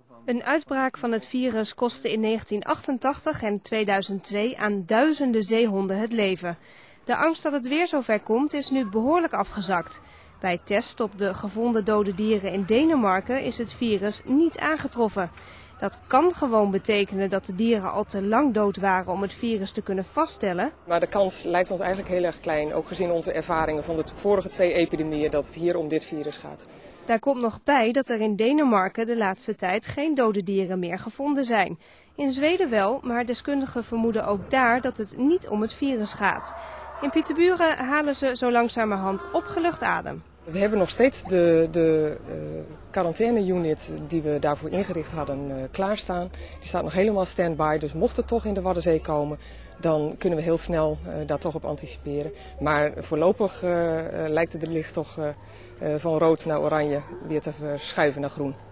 Een uitbraak van het virus kostte in 1988 en 2002 aan duizenden zeehonden het leven. De angst dat het weer zover komt is nu behoorlijk afgezakt. Bij test op de gevonden dode dieren in Denemarken is het virus niet aangetroffen. Dat kan gewoon betekenen dat de dieren al te lang dood waren om het virus te kunnen vaststellen. Maar de kans lijkt ons eigenlijk heel erg klein, ook gezien onze ervaringen van de vorige 2 epidemieën, dat het hier om dit virus gaat. Daar komt nog bij dat er in Denemarken de laatste tijd geen dode dieren meer gevonden zijn. In Zweden wel, maar deskundigen vermoeden ook daar dat het niet om het virus gaat. In Pieterburen halen ze zo langzamerhand opgelucht adem. We hebben nog steeds de quarantaine-unit die we daarvoor ingericht hadden klaarstaan. Die staat nog helemaal stand-by, dus mocht het toch in de Waddenzee komen, dan kunnen we heel snel daar toch op anticiperen. Maar voorlopig lijkt het licht toch van rood naar oranje weer te verschuiven naar groen.